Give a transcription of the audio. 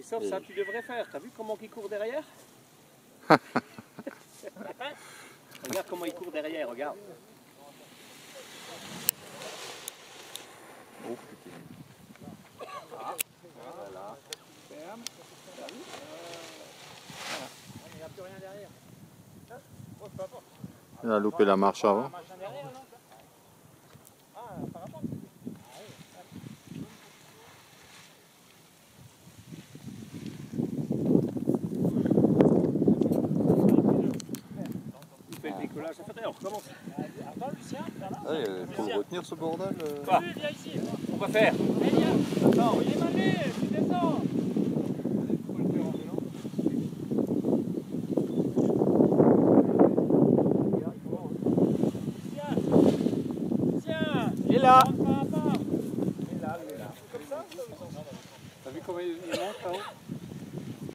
Et sauf ça, tu devrais faire. T'as vu comment il court derrière? Regarde comment il court derrière, regarde. Oh putain. Ah, voilà. Ferme. Il n'y a plus rien derrière. Il a loupé la marche avant. Il fait le décollage, ça fait on recommence. Ah, il faut le retenir ce bordel. Quoi? On va faire. Attends, il est mané, tu descends. Il est là. Il est là, il est là. T'as vu comment il monte là-haut?